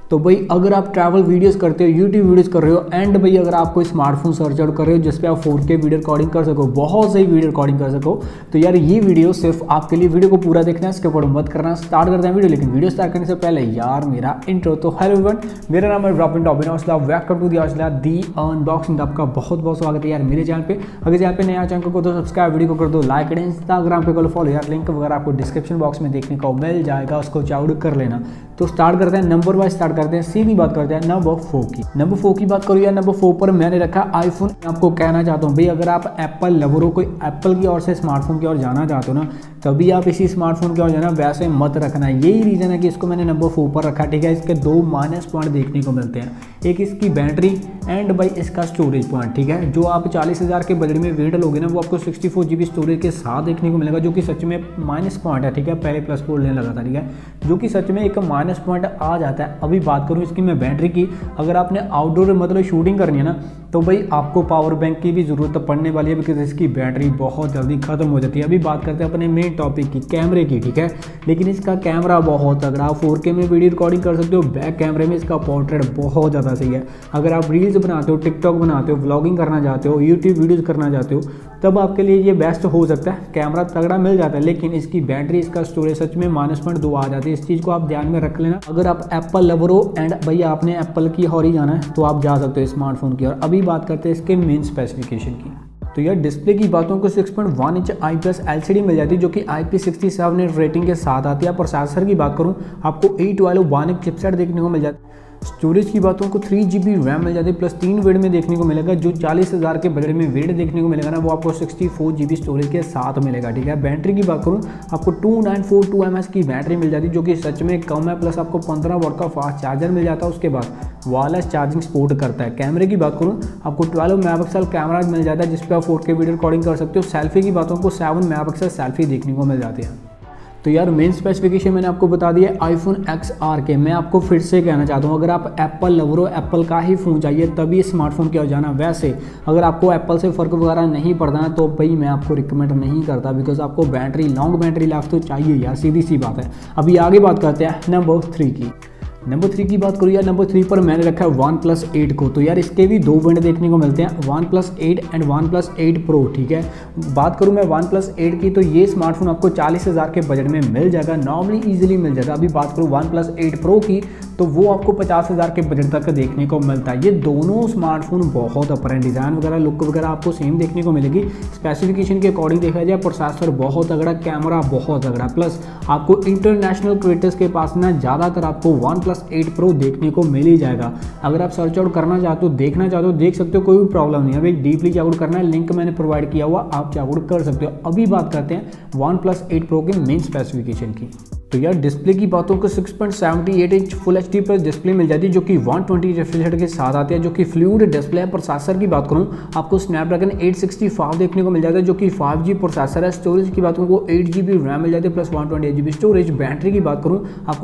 तो भाई अगर आप ट्रैवल वीडियोस करते हो, यूट्यूब वीडियोस कर रहे हो एंड भाई अगर आप कोई स्मार्टफोन सर्च आउट कर रहे हो जिस पे आप 4K वीडियो रिकॉर्डिंग कर सको, बहुत सही वीडियो रिकॉर्डिंग कर सको, तो यार ये वीडियो सिर्फ आपके लिए। वीडियो को पूरा देखना है, इसके ऊपर मत करना। स्टार्ट करते हैं वीडियो, लेकिन वीडियो स्टार्ट करने से पहले यार मेरा इंट्रो। तो हेलो एवरीवन, मेरा नाम है Robin Tobin Hausla, welcome to the Hausla the unboxing. आपका बहुत बहुत स्वागत है यार मेरे चैनल पे। अगर चैनल पे नया चैनल को तो सब्सक्राइब, वीडियो को कर दो लाइक एंड इंस्टाग्राम पे कर लो फॉलो यार। लिंक वगैरह आपको डिस्क्रिप्शन बॉक्स में देखने को मिल जाएगा, उसको चाउड कर लेना। तो स्टार्ट करते हैं, नंबर वाइज स्टार्ट करते हैं, सीधी बात करते हैं नंबर 4 की। नंबर 4 की बात करूँ या नंबर 4 पर मैंने रखा आईफोन। आपको कहना चाहता हूँ भाई अगर आप एप्पल लवर हो, कोई एप्पल की ओर से स्मार्टफोन की ओर जाना चाहते हो ना, तभी आप इसी स्मार्टफोन की ओर जाना, वैसे मत रखना। यही रीज़न है कि इसको मैंने नंबर 4 पर रखा। ठीक है, इसके दो माइनस पॉइंट देखने को मिलते हैं, एक इसकी बैटरी एंड भाई इसका स्टोरेज पॉइंट। ठीक है, जो आप 40,000 के बजट में वेट लोगे ना, वो आपको 64 GB स्टोरेज के साथ देखने को मिलेगा, जो कि सच में माइनस पॉइंट है। ठीक है, पहले प्लस बोलने लगा था, ठीक है, जो कि सच में एक माइनस पॉइंट आ जाता है। अभी बात करूँ इसकी मैं बैटरी की, अगर आपने आउटडोर मतलब शूटिंग करनी है ना, तो भाई आपको पावर बैंक की भी ज़रूरत पड़ने वाली है, बिकॉज इसकी बैटरी बहुत जल्दी ख़त्म हो जाती है। अभी बात करते हैं अपने मेन टॉपिक की, कैमरे की। ठीक है, लेकिन इसका कैमरा बहुत तगड़ा, 4K में वीडियो रिकॉर्डिंग कर सकते हो। बैक कैमरे में इसका पोर्ट्रेट बहुत ज़्यादा सही है। अगर आप रील्स बनाते हो, टिकटॉक बनाते हो, व्लॉगिंग करना चाहते हो, यूट्यूब वीडियोज़ करना चाहते हो, तब आपके लिए ये बेस्ट हो सकता है। कैमरा तगड़ा मिल जाता है, लेकिन इसकी बैटरी, इसका स्टोरेज सच में -2 आ जाती है। इस चीज़ को आप ध्यान में रख लेना। अगर आप एप्पल लवर हो एंड भाई आपने एप्पल की ओर ही जाना है, तो आप जा सकते हो स्मार्टफोन की ओर। अभी बात करते हैं इसके मेन स्पेसिफिकेशन की। तो यार डिस्प्ले की बातों को 6.1 इंच IPS LCD मिल जाती है, जो कि IP67 रेटिंग के साथ आती है। प्रोसेसर की बात करूँ, आपको A12 Bionic चिपसेट देखने को मिल जाता है। स्टोरेज की बातों को 3 GB रैम मिल जाती है, प्लस 3 वेट में देखने को मिलेगा। जो 40,000 के बजट में वेट देखने को मिलेगा ना, वो आपको 64 GB स्टोरेज के साथ मिलेगा। ठीक है, बैटरी की बात करूँ, आपको 2942 mAh की बैटरी मिल जाती है, जो कि सच में कम है। प्लस आपको 15 वाट का फास्ट चार्जर मिल जाता है। उसके बाद वायरलेस चार्जिंग सपोर्ट करता है। कैमरे की बात करूँ, आपको 12 मेगापिक्सल कैमरा मिल जाता है, जिसपे आप 4K वीडियो रिकॉर्डिंग कर सकते हो। सेल्फी की बातों को 7 मेगापिक्सल सेल्फी देखने को मिल जाती है। तो यार मेन स्पेसिफिकेशन मैंने आपको बता दिया आईफोन XR के। मैं आपको फिर से कहना चाहता हूँ, अगर आप एप्पल लवर हो, एप्पल का ही फ़ोन चाहिए, तभी स्मार्टफोन की ओर जाना। वैसे अगर आपको एप्पल से फ़र्क वगैरह नहीं पड़ता ना, तो भाई मैं आपको रिकमेंड नहीं करता, बिकॉज आपको बैटरी, लॉन्ग बैटरी लाइफ तो चाहिए यार, सीधी सी बात है। अभी आगे बात करते हैं नंबर 3 की। नंबर 3 की बात करूँ यार, नंबर 3 पर मैंने रखा है OnePlus 8 को। तो यार इसके भी दो वेरिएंट देखने को मिलते हैं, OnePlus 8 एंड OnePlus 8 Pro। ठीक है, बात करूँ मैं OnePlus 8 की, तो ये स्मार्टफोन आपको 40,000 के बजट में मिल जाएगा, नॉर्मली ईजिली मिल जाएगा। अभी बात करूँ OnePlus 8 Pro की, तो वो आपको 50,000 के बजट तक देखने को मिलता है। ये दोनों स्मार्टफोन बहुत अपर हैं, डिज़ाइन वगैरह, लुक वगैरह आपको सेम देखने को मिलेगी। स्पेसिफिकेशन के अकॉर्डिंग देखा जाए, प्रोसेसर बहुत तगड़ा, कैमरा बहुत तगड़ा, प्लस आपको इंटरनेशनल क्रिएटर्स के पास ना ज़्यादातर आपको OnePlus 8 Pro देखने को मिल ही जाएगा। अगर आप सर्च आउट करना चाहते हो, देखना चाहते हो, देख सकते हो, कोई भी प्रॉब्लम नहीं है। अभी डीपली चेकआउट करना है, लिंक मैंने प्रोवाइड किया हुआ, आप चेकआउट कर सकते हो। अभी बात करते हैं OnePlus 8 Pro के मेन स्पेसिफिकेशन की। तो यार डिस्प्ले की बातों को 6.78 inch full HD plus display मिल जाती है, जो कि 120 रिफ्रेश रेट के साथ आती है, जो कि फ्लूइड डिस्प्ले है। प्रोसेसर की बात करूँ, आपको स्नैपड्रैगन 865 देखने को मिल जाता है, जो कि 5G प्रोसेसर है। स्टोरेज की बात करूँ, वो 8 GB रैम मिल जाती है, प्लस 128 GB स्टोरेज। बैटरी की बात करूँ, आपको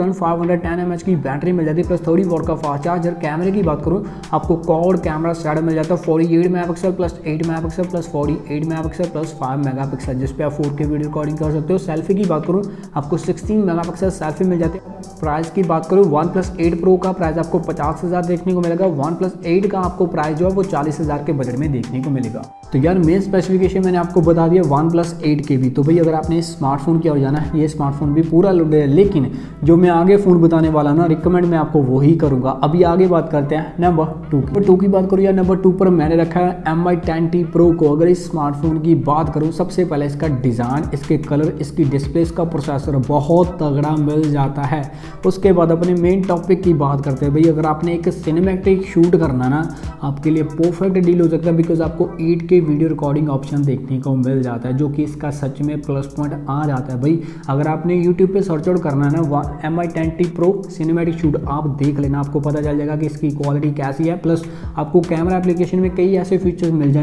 4510 mAh की बैटरी मिल जाती है, प्लस 30 वाट का फास्ट चार्जर। कैमरे की बात करूँ, आपको क्वाड कैमरा सेट मिल जाता है, 48 megapixel plus 8 megapixel plus 48 megapixel plus 5 megapixel, जिसपे आप 4K वीडियो रिकॉर्डिंग कर सकते हो। सेल्फी की बात करूँ, आपको 16 मेगापिक्सल सेल्फी मिल जाती है। प्राइस की बात करूँ, OnePlus 8 Pro का प्राइस आपको 50,000 देखने को मिलेगा। OnePlus 8 का आपको प्राइस जो है वो 40,000 के बजट में देखने को मिलेगा। तो यार मेन स्पेसिफिकेशन मैंने आपको बता दिया OnePlus 8 के भी। तो भाई अगर आपने स्मार्टफोन की ओर जाना है, ये स्मार्टफोन भी पूरा लोडेड है, लेकिन जो मैं आगे फ़ोन बताने वाला ना, रिकमेंड मैं आपको वही करूँगा। अभी आगे बात करते हैं नंबर 2 की बात करूँ या नंबर 2 पर मैंने रखा है MI 10T Pro को। अगर इस स्मार्टफोन की बात करूँ, सबसे पहले इसका डिज़ाइन, इसके कलर, इसकी डिस्प्ले, इसका प्रोसेसर बहुत तगड़ा मिल जाता है। उसके बाद अपने मेन टॉपिक की बात करते हैं। भाई अगर आपने एक सिनेमैटिक शूट करना ना, आपके लिए परफेक्ट डील हो सकता है, बिकॉज आपको 8K वीडियो रिकॉर्डिंग ऑप्शन देखने को मिल जाता है, जो कि इसका सच में प्लस पॉइंट आ जाता है। भाई अगर आपने यूट्यूब पे सर्च आउट करना है ना, MI 10T Pro cinematic shoot, आप देख लेना, आपको पता चल जाएगा कि इसकी क्वालिटी कैसी है। प्लस आपको कैमरा एप्लीकेशन में कई ऐसे फीचर्स मिल जाएंगे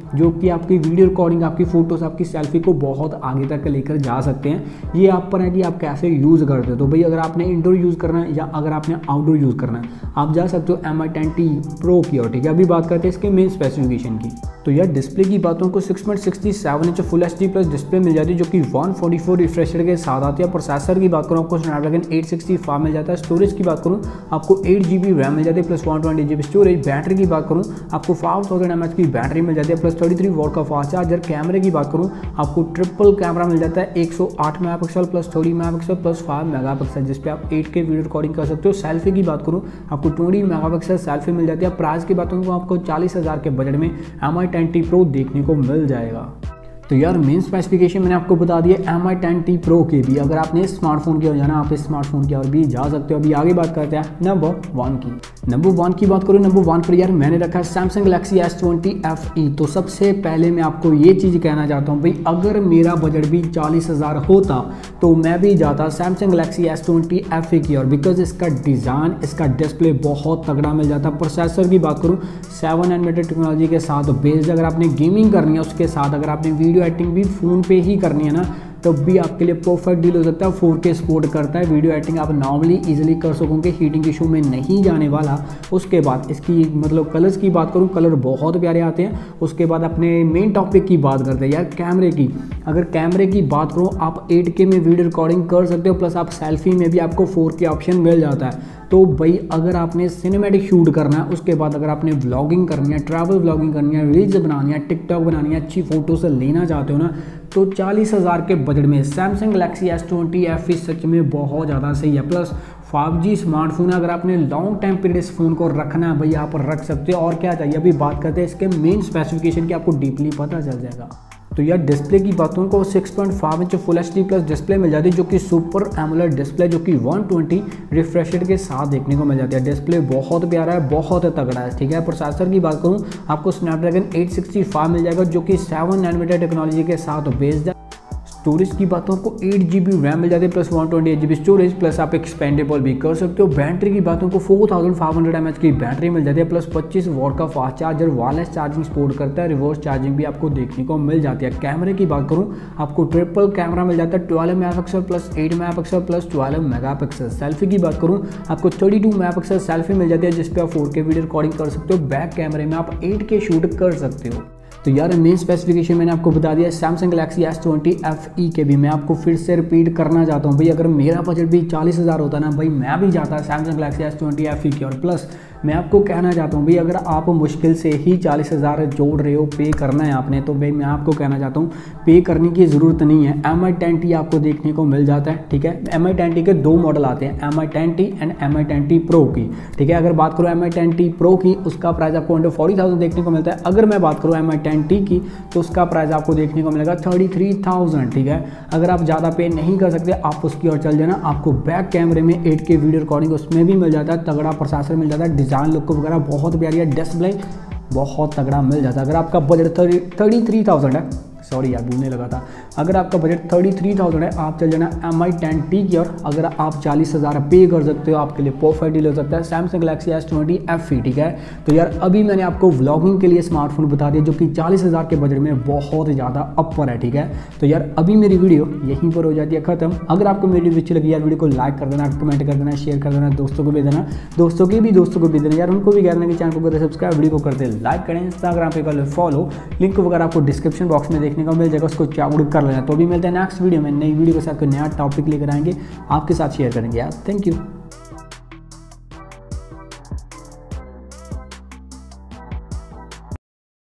जो कि आपकी वीडियो रिकॉर्डिंग, आपकी फोटोज़, आपकी सेल्फी को बहुत आगे तक लेकर जा सकते हैं। ये आप पर है कि आप कैसे यूज़ करते हो। तो भाई अगर आपने इंडोर यूज़ करना है या अगर आपने आउटडोर यूज़ करना है, आप जा सकते हो Mi 10T Pro की ओर, ठीक है। अभी बात करते हैं इसके मेन स्पेसिफिकेशन की। तो यार डिस्प्ले की बातों को 6.67 inch full HD plus display मिल जाती है जो कि 144 रिफ्रेश रेट के साथ आती है। प्रोसेसर की बात करूँ आपको स्नैपड्रैगन 865 मिल जाता है। स्टोरेज की बात करूँ आपको 8 GB रैम मिल जाती है प्लस 120 GB स्टोरेज। बैटरी की बात करूँ आपको 5000 mAh की बैटरी मिल जाती है प्लस 33 वॉट का फास्ट चार्जर। कैमरे की बात करूँ आपको ट्रिपल कैमरा मिल जाता है 108 megapixel plus 30 megapixel plus 5 megapixel, जिस पे आप 8K वीडियो रिकॉर्डिंग कर सकते हो। सेल्फी की बात करूँ आपको 20 मेगापिक्सल सेल्फी मिल जाती है। प्राइस की बात करूँ तो आपको 40,000 के बजट में Mi 10T Pro देखने को मिल जाएगा। तो यार मेन स्पेसिफिकेशन मैंने आपको बता दिया Mi 10T Pro के भी। अगर आपने स्मार्टफोन की ओर जाना, आप इस स्मार्टफोन की ओर भी जा सकते हो। अभी आगे बात करते हैं नंबर 1 की। नंबर 1 की बात करूँ, नंबर 1 पर यार मैंने रखा है Samsung Galaxy S20 FE। तो सबसे पहले मैं आपको ये चीज़ कहना चाहता हूँ भाई, अगर मेरा बजट भी 40,000 होता तो मैं भी जाता Samsung Galaxy S20 FE की ओर, बिकॉज इसका डिज़ाइन, इसका डिस्प्ले बहुत तगड़ा मिल जाता है। प्रोसेसर की बात करूँ 7 नैनोमीटर टेक्नोलॉजी के साथ बेस्ड। अगर आपने गेमिंग करनी है उसके साथ, अगर आपने वीडियो एडिटिंग भी फ़ोन पे ही करनी है ना, तो भी आपके लिए परफेक्ट डील हो सकता है। 4K सपोर्ट करता है। वीडियो एडिटिंग आप नॉर्मली इजीली कर सकोगे, हीटिंग इशू में नहीं जाने वाला। उसके बाद इसकी मतलब कलर्स की बात करूँ, कलर बहुत प्यारे आते हैं। उसके बाद अपने मेन टॉपिक की बात करते हैं यार कैमरे की। अगर कैमरे की बात करूँ, आप 8K में वीडियो रिकॉर्डिंग कर सकते हो, प्लस आप सेल्फी में भी आपको 4K ऑप्शन मिल जाता है। तो भाई अगर आपने सिनेमैटिक शूट करना है, उसके बाद अगर आपने व्लॉगिंग करनी है, ट्रैवल व्लॉगिंग करनी है, रील्स बनानी है, टिकटॉक बनानी है, अच्छी फोटोज लेना चाहते हो ना, तो 40,000 के बजट में Samsung Galaxy S20 FE सच में बहुत ज़्यादा सही है। प्लस 5G स्मार्टफोन है। अगर आपने लॉन्ग टाइम पीरियड इस फ़ोन को रखना है भाई, आप रख सकते हो। और क्या चाहिए, अभी बात करते हैं इसके मेन स्पेसिफिकेशन की, आपको डीपली पता चल जाएगा। तो यार डिस्प्ले की बातों को 6.5 inch full HD plus display मिल जाती है जो कि सुपर एमोलेड डिस्प्ले, जो कि 120 रिफ्रेश रेट के साथ देखने को मिल जाती है। डिस्प्ले बहुत प्यारा है, बहुत तगड़ा है, ठीक है। प्रोसेसर की बात करूँ आपको स्नैपड्रैगन 865 मिल जाएगा जो कि 7 नैनोमीटर टेक्नोलॉजी के साथ बेस्ड है। स्टोरेज की बातों को 8 GB रैम मिल जाती है प्लस 128 GB स्टोरेज, प्लस आप एक्सपेंडेबल भी कर सकते हो। बैटरी की बातों को 4500 mAh की बैटरी मिल जाती है प्लस 25 वॉट का fast charger. Wireless charging support करता है, रिवर्स चार्जिंग भी आपको देखने को मिल जाती है। कैमरे की बात करूँ आपको ट्रिपल कैमरा मिल जाता है 12 megapixel plus 8 megapixel plus 12 megapixel. Selfie की बात करूँ आपको 32 मेगापिक्सल सेल्फी मिल जाती है जिसपे आप 4K वीडियो रिकॉर्डिंग कर सकते हो। बैक कैमरे में आप 8K शूट कर सकते हो। तो यार मेन स्पेसिफिकेशन मैंने आपको बता दिया Samsung Galaxy S20 FE के भी। मैं आपको फिर से रिपीट करना चाहता हूँ भाई, अगर मेरा बजट भी 40,000 होता ना भाई, मैं भी जाता Samsung Galaxy S20 FE की। और प्लस मैं आपको कहना चाहता हूँ भाई, अगर आप मुश्किल से ही 40,000 जोड़ रहे हो, पे करना है आपने, तो भाई मैं आपको कहना चाहता हूँ पे करने की ज़रूरत नहीं है। Mi 10T आपको देखने को मिल जाता है, ठीक है। Mi 10T के 2 मॉडल आते हैं, Mi 10T and Mi 10T Pro की, ठीक है। अगर बात करूँ Mi 10T Pro की, उसका प्राइस आपको अंडर 40,000 देखने को मिलता है। अगर मैं बात करूँ Mi 10T की, तो उसका प्राइस आपको देखने को मिलेगा 33,000, ठीक है। अगर आप ज़्यादा पे नहीं कर सकते, आप उसकी ओर चल जाना। आपको बैक कैमरे में 8K वीडियो रिकॉर्डिंग उसमें भी मिल जाता है, तगड़ा प्रोसेसर मिल जाता है, डिज़ाइन लुक वगैरह बहुत प्यारी है, डिस्प्ले बहुत तगड़ा मिल जाता है। अगर आपका बजट 33,000 है, सॉरी यार भूलने लगा था, अगर आपका बजट 33,000 है, आप चल जाना Mi 10T की। और अगर आप 40,000 पे कर सकते हो, आपके लिए परफेक्ट डील हो सकता है Samsung Galaxy S20 FE, ठीक है। तो यार अभी मैंने आपको व्लॉगिंग के लिए स्मार्टफोन बता दिया जो कि 40,000 के बजट में बहुत ज़्यादा अपर है, ठीक है। तो यार अभी मेरी वीडियो यहीं पर हो जाती है ख़त्म। अगर आपको मेरी वीडियो अच्छी लगी यार, वीडियो को लाइक कर देना, कमेंट कर देना, शेयर कर देना, दोस्तों को भी देना, दोस्तों को भी देना यार, उनको भी कह देना कि चैनल को करें सब्सक्राइब, वीडियो को करते लाइक करें, इंस्टाग्राम पे कर फॉलो, लिंक वगैरह आपको डिस्क्रिप्शन बॉक्स में देखने को मिल जाएगा, उसको डाउनलोड कर लेना। तो भी मिलते हैं नेक्स्ट वीडियो में, नई वीडियो के साथ कोई नया टॉपिक लेकर आएंगे, आपके साथ शेयर करेंगे यार। Thank you.